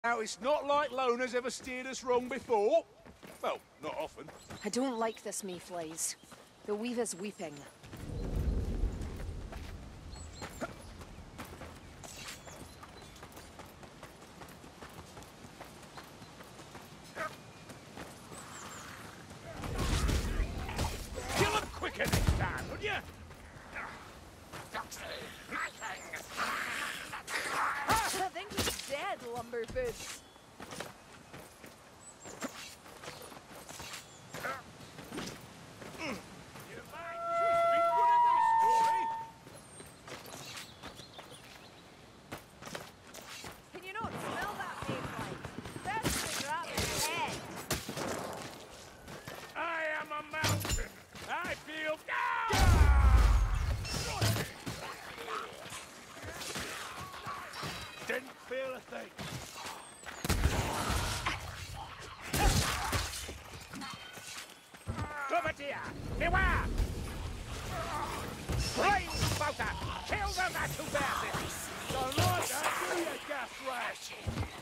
Now, it's not like Lona's ever steered us wrong before. Well, not often. I don't like this, Mayflies. The weaver's weeping. Kill him quicker next time, would you? I think he's dead, Lumberboots. Can you not smell that, Mayfly? That's the rabbit's head. I am a mountain. I feel... Didn't feel a thing. Glovatier, beware! Flame spouter, kill them that who bears it! Don't like that, do you, gas rat?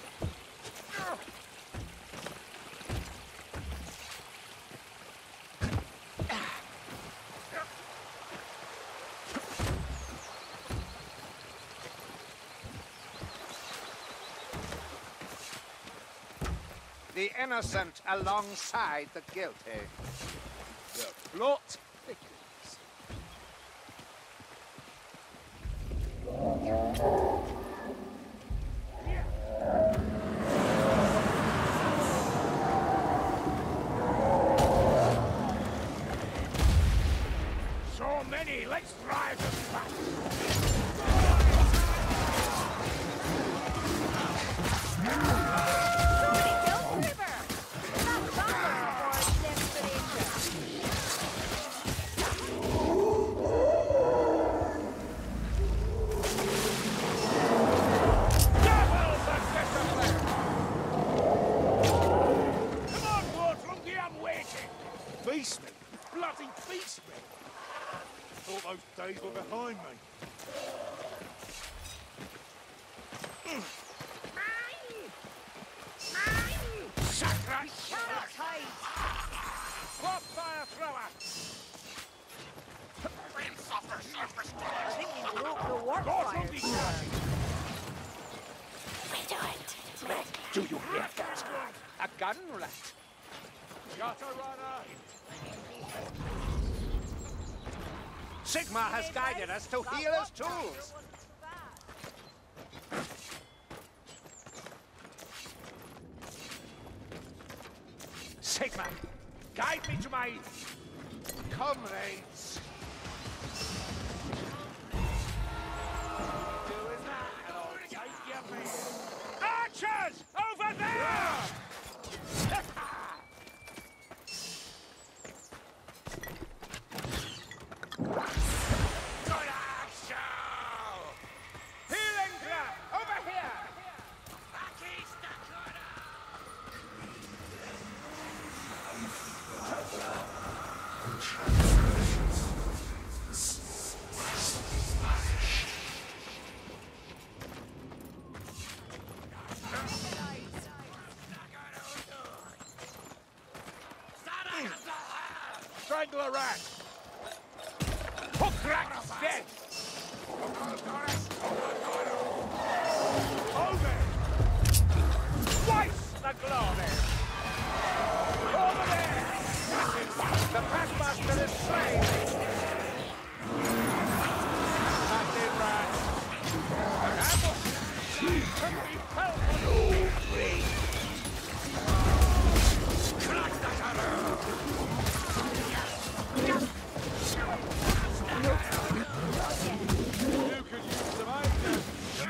The innocent alongside the guilty. The plot thickens. So many, let's drive them back. Beast me! Bloody beast me! Thought those days were behind me. Sacra! What fire thrower! I think he broke the warp fire. We do it. Do you hear that? A gun rat. Gutter runner! Sigma has guided us to healer's tools. Sigma, guide me to my comrades. Doing that, and I'll take your man. Archers, over there! Healing grab, over here! Strangle a rat! Hook rat is dead! Over! Twice the glory! Over there! The Pathmaster is slain! Nothing rat! An ambush! Can be felt on all three! Crack the cutter! You could use some ice.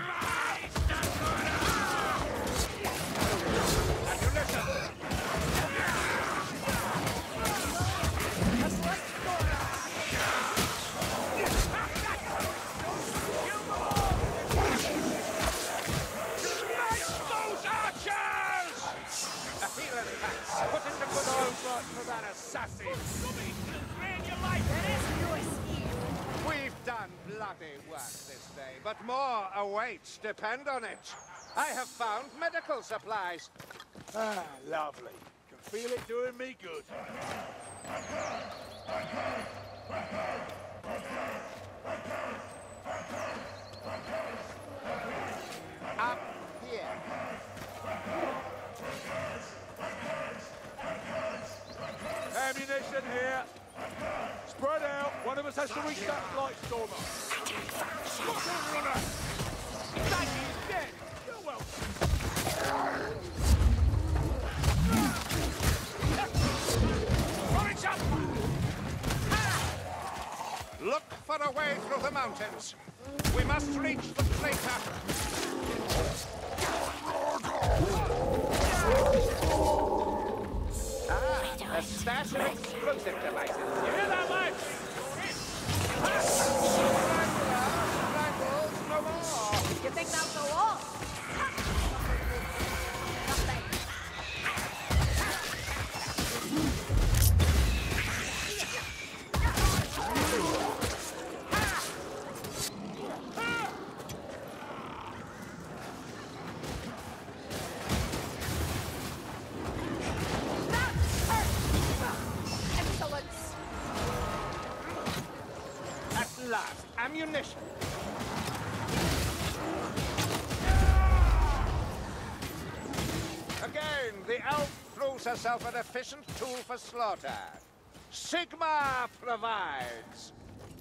Have you listened? Those archers! A healer attacks. Put in the good old blood for that assassin. Ran your life. There is no escape. We've done bloody work this day, but more awaits, depend on it. I have found medical supplies. Ah, lovely. Can feel it doing me good. Up here. Ammunition here. Spread out. One of us has to reach that flight stormer. What's that runner? He's dead. You're welcome. Orange up! Look for a way through the mountains. We must reach the crater. A stash of explosive devices. You hear that, mate? Rifles, no more. You think that'll go off? Nothing. Excellence. At last, ammunition. Again, the elf proves herself an efficient tool for slaughter. Sigma provides.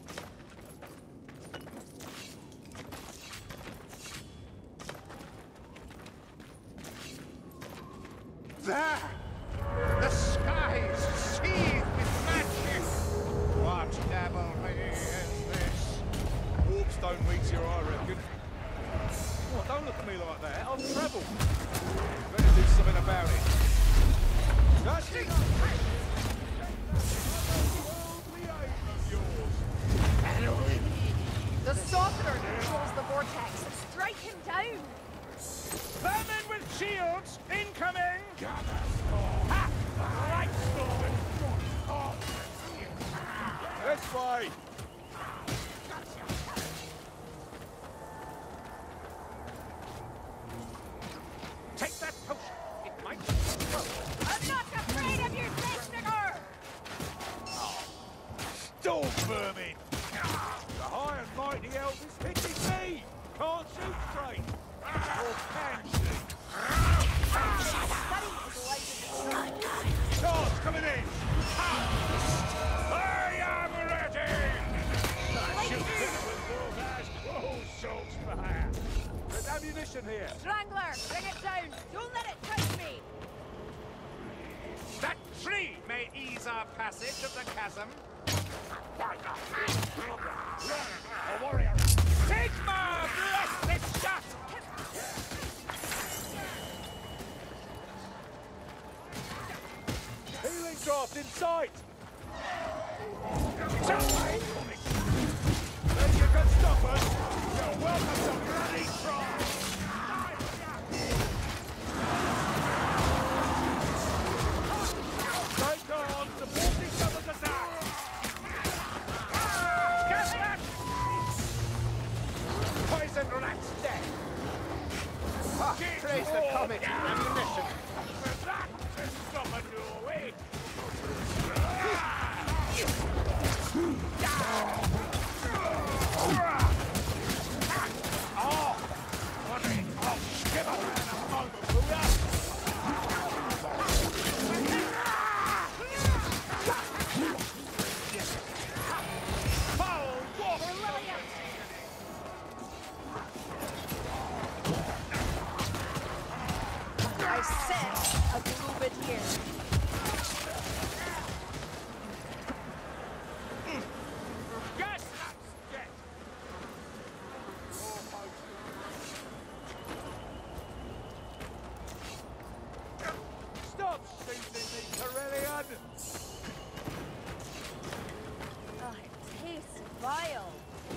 There! The skies seethe with magic! What devilry is this? Warpstone meteor, I reckon. Oh, don't look at me like that. I've travelled. Better do something about it. That's it! The softener controls the vortex. Strike him down. Vermin with shields incoming! Ha! Right storm! This way! Take that potion. It might. I'm not afraid of you, Fleschniger! Storm vermin! The high and mighty elf is hitting me! Can't shoot straight! Or can she? Charge coming in! I am ready! There's ammunition here! Strangler, bring it down. Don't let it touch me. That tree may ease our passage of the chasm. A warrior! Sigma! Bless this shot! Healing draft in sight! Then you can stop us! You're welcome to bloody try! Take on! Support each other's attack! Get that! Poison rat's dead! Ah, praise the comet! Ammunition! That is stopping your way! I sense a bit here. Yes! Get! Stop shooting me, Corellian! Oh, it tastes vile.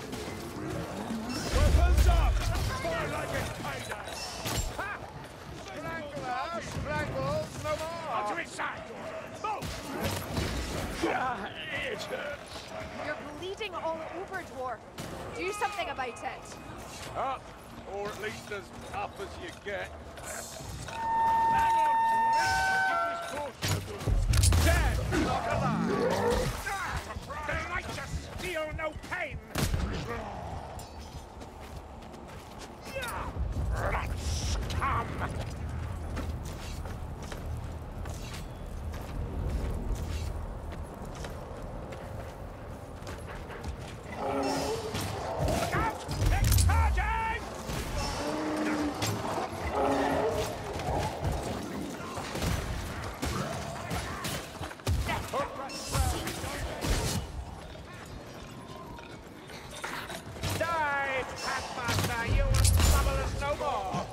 Weapons up! Fire like it's payday! Ha! Strangler! Strangles no more! Onto its side! Move! It hurts! You're bleeding all over, dwarf. Do something about it. Up! Or at least as up as you get. Hang on to it! Give this portion a Dead, not alive. The righteous feel no pain! Let's come! Look out! It's charging! Die, Pathmaster! You will trouble us no more!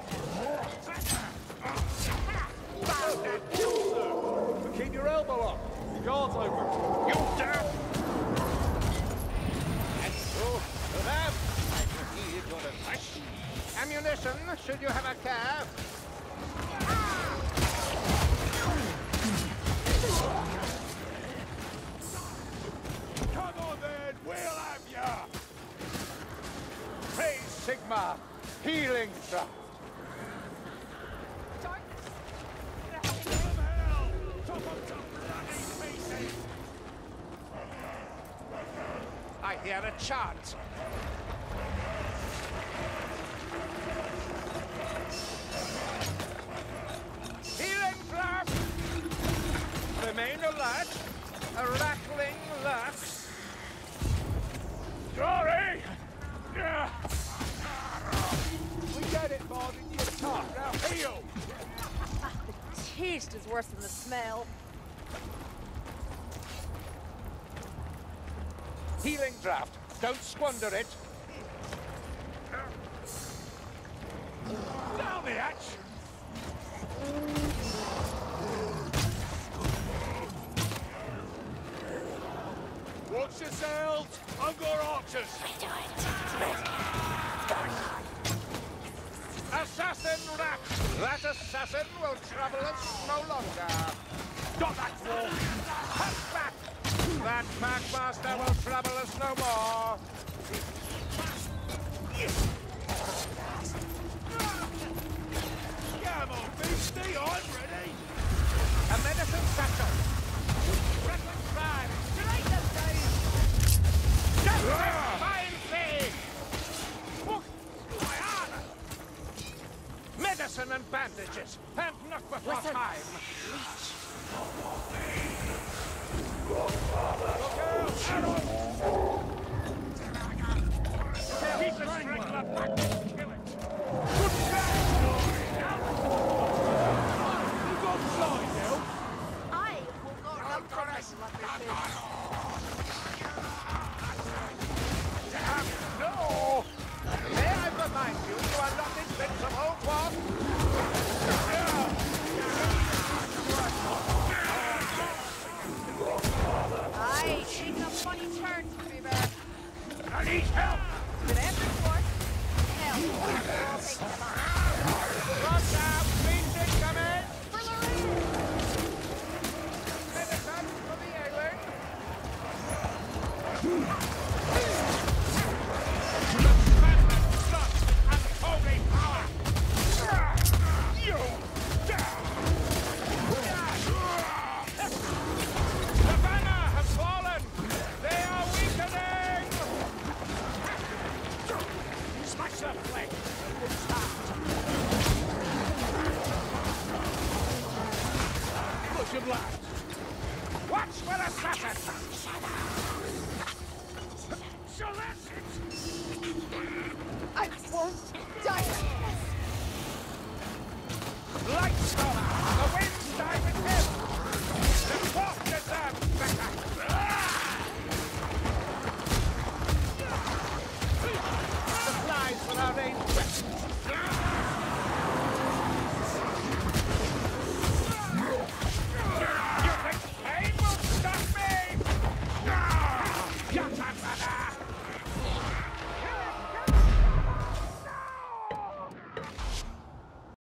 Keep your elbow up. The guard's open. You dare! Oh, them. I can hear your advice. Ammunition, should you have a care? Come on then, we'll have ya. Praise Sigma. Healing draft. From hell. Top of bloody pieces. I hear a chant. Healing draft! Remain alert. A rattling lurks. Glory! Yeah. We get it, Marvin. You're tough. Now heal. The taste is worse than the smell. Healing draft. Don't squander it. Down the hatch. Watch yourselves. I've got archers. Assassin rat! That assassin will trouble us no longer. Got that wall. Hunt back! That Packmaster will trouble us no more. Come on, beastie. I'm ready. A medicine satchel. Reckless crime. Straight them down! Justice finds thee! Look, my armor! Medicine and bandages, and not before Listen. time. Keep the strangler back and kill it. You got fly, Nell. I will not help Thomas No! May I remind you, you are not invincible, what? Aye, taking a funny turn, Freeberg. I need help! With every force, hell, I'll take them on. Watch out! Fiends incoming! For Lorraine! Medicine for the ailing! Madness, lust, and holy power! You! The banner has fallen! They are weakening! Smash their flank! Push him left. Watch for assassin! So that's it! I won't